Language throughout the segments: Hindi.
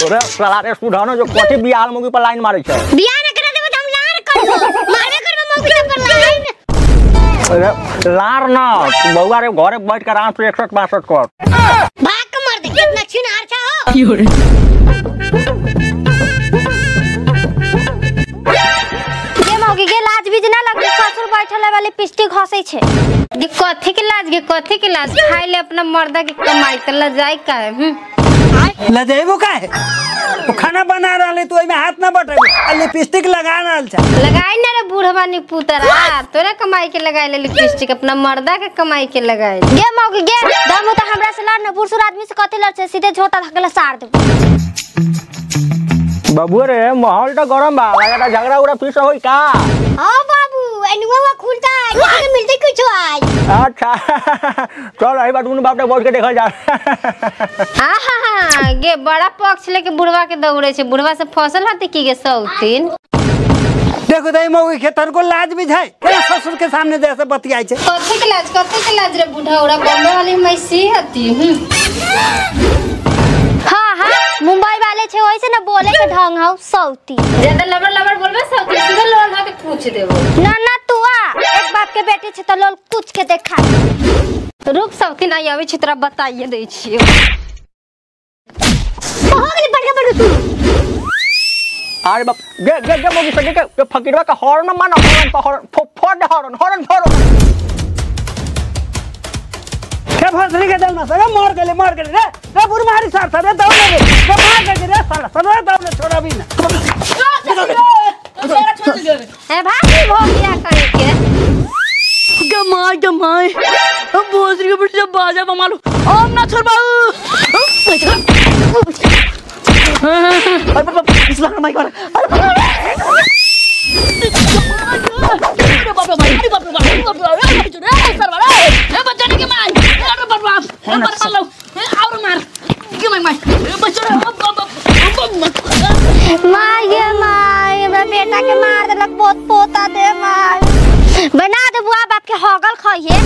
रे साला रे सुधानो जो कोठी बियाल मुगी पर लाइन मारे छै बियाह न करे देबो त हम लार करबो मारबे करबो मुगी पर लाइन अरे लार ना बउआ रे घरे बैठ के आराम से 162 कर भाग के मार दे कितना छिनार छ हो की हो रे के मौगी के लाज भी ना लगे ससुर बैठले वाली पिस्टिक हंसै छै गे कथि के लाज खाइ ले अपना मर्दा के कमाई त लजाई का है लजेबो का है वो खाना बना रहले तो में हाथ ना बटेबो आ लिपस्टिक लगा रहल छ लगाई ना रे बूढ़वा नी पुतरा तोरे कमाई के लगाई ले लिपस्टिक अपना मर्दा के कमाई के लगाई गे मौगी गे दम त हमरा से लड़ न बूढ़ आदमी से कथि लड़ छै सीधे झोटा धकेला साड़ दे बाबू रे माहौल तो गरम बा लगा झगड़ा उड़ा फिर से होई का हां बाबू एनुवा खुलता है लेकिन मिलते कुछ आज अच्छा चल आई बात उन बाप ने बैठ के देखल जा हां गे बड़ा पक्ष लेके बुढ़वा के दौड़े छै बुढ़वा से फसल हते की गे सौतीन देखो दई मौगी के तन को लाज भी है के ससुर के सामने जैसे बतियाई छै कथि के लाज रे बुढ़ाउरा बम्बे वाली मैसी हती हां मुंबई वाले छे वैसे ना बोले के ढंग हौ सौती ज्यादा लबर बोलबे सौती सीधे लोल हा के पूछ देबो ना तू आ एक बाप के बेटी छे त लोल कुछ के देखा रुक सौती नहीं आवे छै तोरा बताइए दै छियो होगली बढ़ तू अरे बाप गे मोगी सके के फकीरवा का हॉर्न मानो हॉर्न फोड़ के फसली के दल में सगा मार गेले रे बुर मारी साथ रे दौड़ रे मार के रे साला दौड़ छोड़ा भी ना ए भाई हो गया कहीं के गमाई अब बोझरी के बिट जब बाजा मारो ओम ना छोड़ बाऊ इस्लाम माई कर बेटा के मार देलक बहुत पोता दे मार बना दे बुआ बाप के हगल खाइए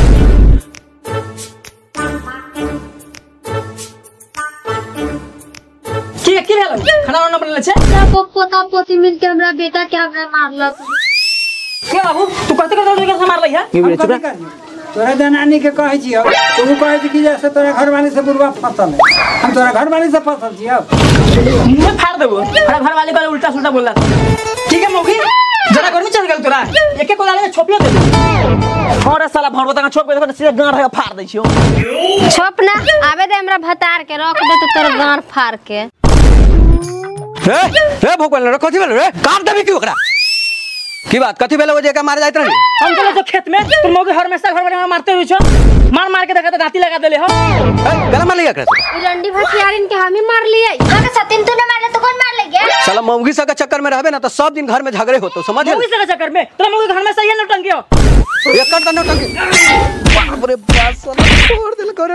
की भेल खाना वाला बनले छे सब पोता पोती मिलके हमरा बेटा के हमरा मारलक के बाबू तू कते के मार लई है तोरा जनानी के कहै छियो तू कहै छी कि जैसे तोरा घरवाली से बुरवा फसल है हम तोरा घरवाली से फसल छियो मुंह फाड़ देबो अरे घरवाली का उल्टा सुल्टा बोलला ठीक है मौगी जरा गर्मी चल गेल तोरा एके कोलाले में छोपियो दे और साला भरबो ता छोप के देखो सीधे गांड रहे फाड़ दै छियो छोप ना आवे दे हमरा भतार के रख दे तो तोर गांड फाड़ के रे भोकल रे कथि भेल रे काट देबी की ओकरा की बात कथि भेल जे का मार जाइत रही हम चले तो खेत में तुम मौगी हमेशा घर में मारते हुई छो मार के देखा तो दांती लगा देले हो गला मार लिया करे रंडी भटियारिन के हम ही मार लिए अगर सतीन तू ने मारले तो कौन मार लेगे साला मौगी सा के चक्कर में रहबे ना तो सब दिन घर में झगड़े होतो समझ मौगी सा के चक्कर में तोरा मौगी घर में सही है नौटंकी हो एक कर नौटंकी बाप रे बाप साला छोड़ दिल करे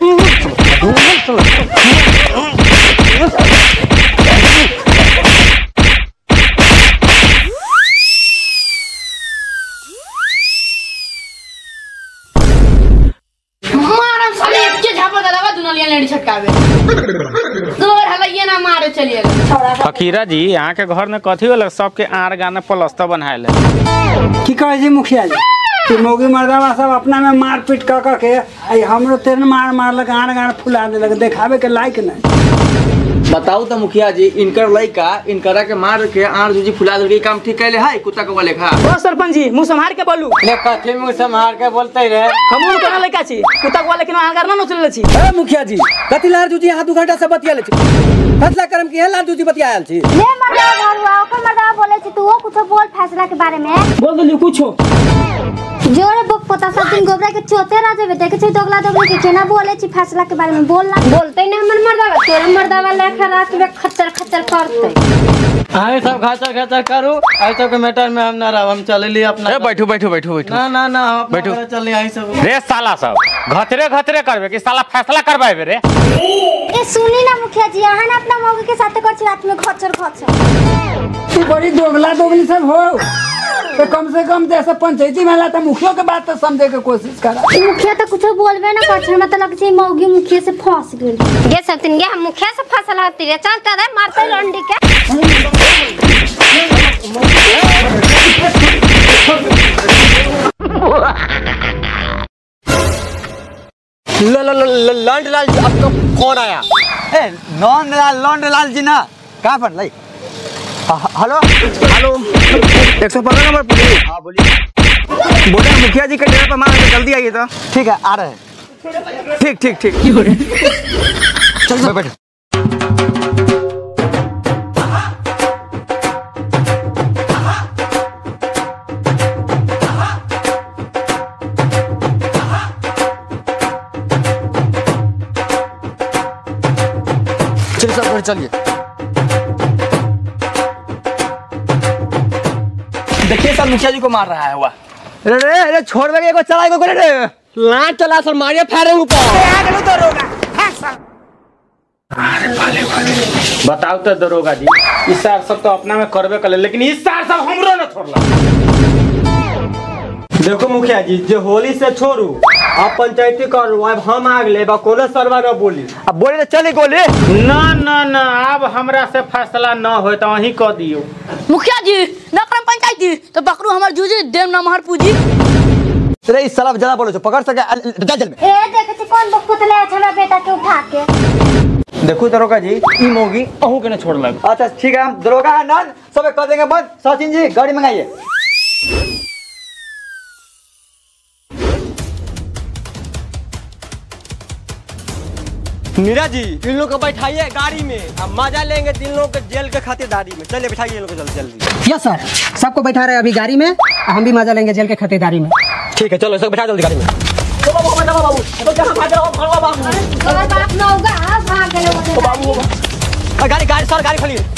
फकीरा जी यहाँ के घर में कथी वाला सबके आर गाने पलस्तर बनाए की कहे जी मुखिया जी कि मौगी मर्दावा सब अपना में मार पीट क के आई हमरो तेन मारलक आड़ फुला देलक देखावे के लायक नहीं बताऊ तो मुखिया जी इनकर लड़का इनकरा के मार के आड़ जूजी फुला देलके काम ठीक कैले है कुत्ता के बोले खा ओ सरपंच जी मुंह संभाल के बोलू ले कथि मुंह संभाल के बोलते रे हमहु केना लड़का छी कुत्ता के लेकिन आगार ना नचले छी ए मुखिया जी कथि लार जूजी यहाँ 2 घंटा से बतियाले छी फैसला करम की है लार जूजी बतियाल छी ले मर्दा घरवा ओकर मर्दा बोले छी तू कुछ बोल फैसला के बारे में बोल दली कुछो जोरे बक पता सब दिन गोबरा के चोते राजे बेटे के दोगला दोगला के केना बोले छी फैसला के बारे में बोलना बोलते ना हमर मर्दावा तोर मर्दावा लेखा रात में खच्चर करते आए सब खाचा करू आई सब के मैटर में हम ना रह हम चले ली अपना ए बैठो ना बैठो चले आई सब रे साला सब घतरे करबे कि साला फैसला करबाबे रे ए सुनी ना मुखिया जी यहाँ ना अपना मौगी के साथ कर रात में खच्चर तू बड़ी दोगला दोगली सब हो तो कम से कम जैसे पंचायती में ला तो मुखिया के बात तो समझे के कोशिश करा। मुखिया तो कुछ बोलबे ना कर छन मतलब से मौगी मुखिया से फंस गेल। ये सब तीन हम मुखिया से फसल हती रे चलता रे मारते लंडी के। लौंडलाल जी आपको कौन आया? ए लौंडलाल जी ना कहाँ पर लाई? Hello hello 115 number police. हाँ बोलिए। बोले मुखिया जी के डेरा पर मार जल्दी आइए तो। ठीक है आ रहे हैं। ठीक ठीक ठीक चल बैठ। चलिए सब चलिए। देखिए सब मुखिया जी को मार रहा है हुआ। अरे छोड़ दे को चला को रे ला चला सर मारिया फारे ऊपर आगे तो रोगा। अरे भाले बताओ तो दरोगा जी इस सार सब तो अपना में करबे कर लेकिन इस सार सब हमरो न छोड़ला। देखो मुखिया जी जो होली से छोड़ू अब पंचायती करू अब हम आग ले कोनो सरवा न बोली। अब बोले तो चले गोले ना ना ना अब हमरा से फैसला न हो तो वही कह दियो। मुखिया जी नकरम पंचायती तो पकड़ू हमार जूजी देव नमहर पूजी। तेरे इस साला ज्यादा बोलो पकड़ सके जल में। ए देखत कौन बकुतले छला बेटा के उठा के। देखो दरोगा जी ई मोगी अहू के न छोड़ लग। अच्छा ठीक है हम दरोगा है ना सब कर देंगे बंद। सचिन जी गाड़ी मंगाइए। मीरा जी इन लोग को बैठाइए गाड़ी में अब मजा लेंगे तीन लोग के जेल के खातिरदारी में। चलिए बैठाइए इन लोग को जल्दी जल्दी। यस सर सबको बैठा रहे अभी गाड़ी में हम भी मजा लेंगे जेल के खातिरदारी में। ठीक है चलो सब बैठा जल्दी गाड़ी में। बाप नौगा भाग गेलो। गाड़ी गाड़ी सर गाड़ी खोलिए।